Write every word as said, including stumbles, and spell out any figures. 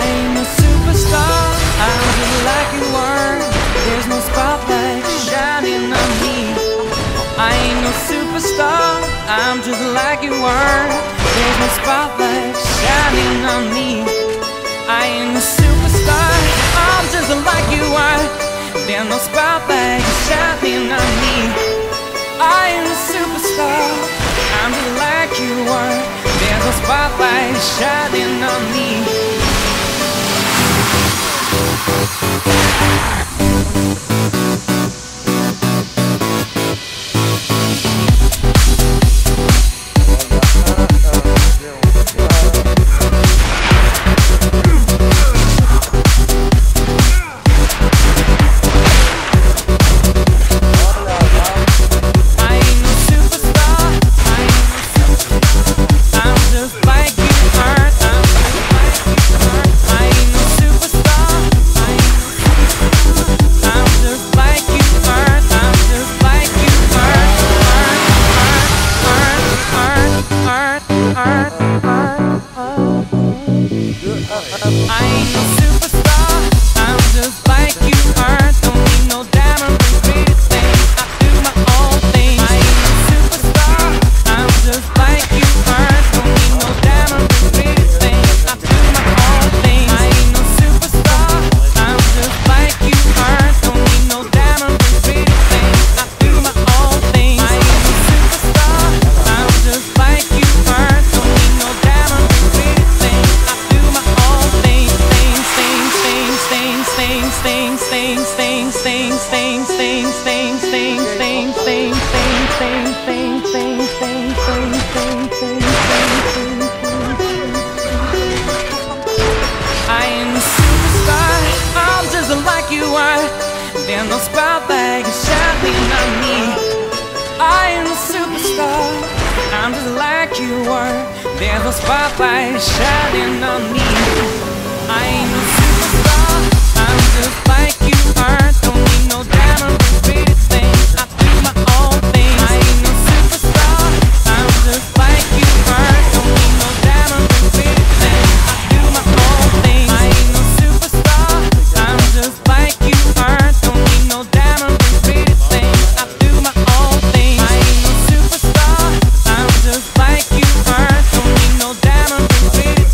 ain't no superstar, I'm just like you are. There's no spotlight shining on me. I ain't no superstar, I'm just like you are. There's no spotlight shining on me. I ain't no superstar, I'm just like you are. There's no spotlight shining on me. I ain't a superstar, I'm just like you are. There's no spotlight shining on me. There's no spotlight shining on me. I ain't a superstar, I'm just like you are. There's no spotlight shining on me. I ain't no superstar, I'm just like you are. Don't need no diamond ring, pretty thing. I do my own thing. I ain't no superstar, I'm just like you are. Don't need no diamond ring, pretty thing. I do my own thing. I ain't no superstar, I'm just like you are. Like you are, don't need no diamond ring, pretty